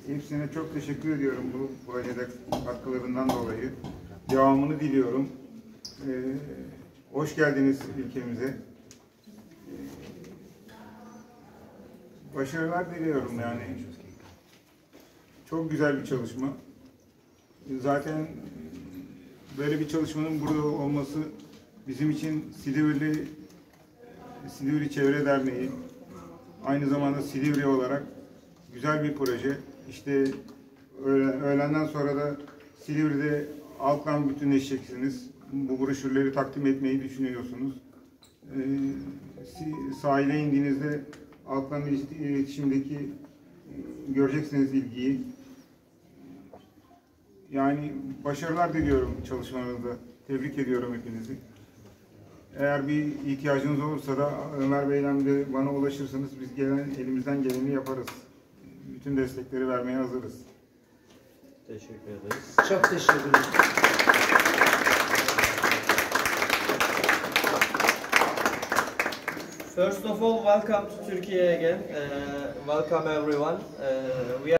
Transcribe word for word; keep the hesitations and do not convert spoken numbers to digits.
Hepsine çok teşekkür ediyorum bu projede katkılarından dolayı. Devamını diliyorum. Ee, hoş geldiniz ülkemize. Ee, başarılar diliyorum yani. Çok güzel bir çalışma. Zaten böyle bir çalışmanın burada olması bizim için Silivri, Silivri Çevre Derneği, aynı zamanda Silivri olarak güzel bir proje. İşte öğlenden sonra da Silivri'de halkla bütünleşeceksiniz. Bu broşürleri takdim etmeyi düşünüyorsunuz. Ee, sahile indiğinizde halkla iletişimdeki göreceksiniz ilgiyi. Yani başarılar diliyorum çalışmanızda. Tebrik ediyorum hepinizi. Eğer bir ihtiyacınız olursa da Ömer Bey'le de bana ulaşırsanız biz gelen, elimizden geleni yaparız. Bütün destekleri vermeye hazırız. Teşekkür ederiz. Çok teşekkür ederim. First of all, welcome to Turkey again. Uh, welcome everyone. Uh, we are